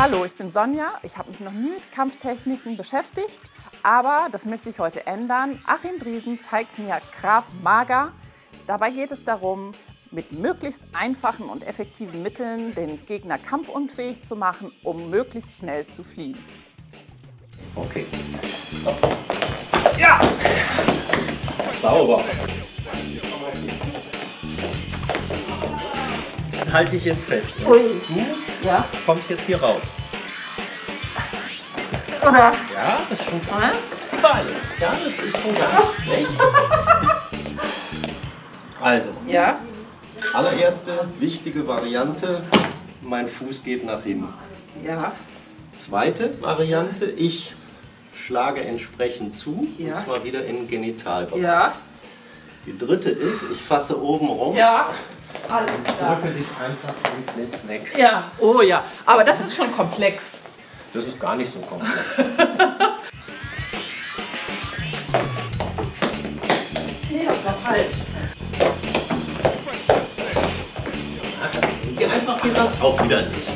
Hallo, ich bin Sonja. Ich habe mich noch nie mit Kampftechniken beschäftigt, aber das möchte ich heute ändern. Achim Driesen zeigt mir Krav Maga. Dabei geht es darum, mit möglichst einfachen und effektiven Mitteln den Gegner kampfunfähig zu machen, um möglichst schnell zu fliehen. Okay. Ja! Sauber. Halte dich jetzt fest. Ui. Du Ja. kommst jetzt hier raus. Oder? Ja, das ist schon klar. Über alles. Ja, das ist schon klar. Also, Ja. allererste wichtige Variante, mein Fuß geht nach hinten. Ja. Zweite Variante, ich schlage entsprechend zu, Ja. und zwar wieder in den Genitalbereich. Ja. Die dritte ist, ich fasse oben rum, Ja. Alles klar. drücke dich einfach komplett weg. Ja. Oh ja. Aber das ist schon komplex. Das ist gar nicht so komplex. Nee, das war falsch. Geh einfach geht das auch wieder nicht.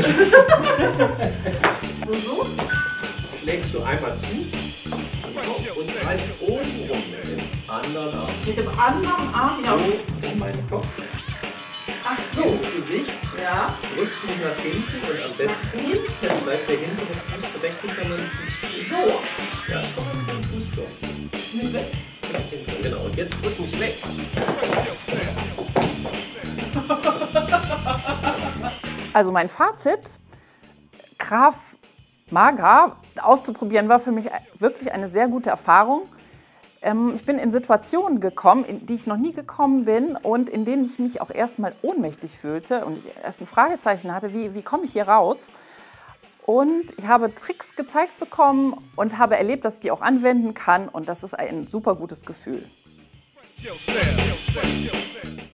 So? Schlägst du einmal zu und greifst oben rum mit dem anderen Arm. Mit dem anderen Arm. Ja. So um meinen Kopf. Ach so. Ins Gesicht, Ja. drückst mich nach hinten und am besten Hinten. bleibt der hintere Fuß direkt hinter meinem Fuß. So. Ja, komm mal mit dem Fuß vor. Mit weg. Genau, und jetzt drück mich weg. Also mein Fazit, Krav Maga auszuprobieren war für mich wirklich eine sehr gute Erfahrung. Ich bin in Situationen gekommen, in die ich noch nie gekommen bin und in denen ich mich auch erstmal ohnmächtig fühlte und ich erst ein Fragezeichen hatte, wie komme ich hier raus? Und ich habe Tricks gezeigt bekommen und habe erlebt, dass ich die auch anwenden kann und das ist ein super gutes Gefühl.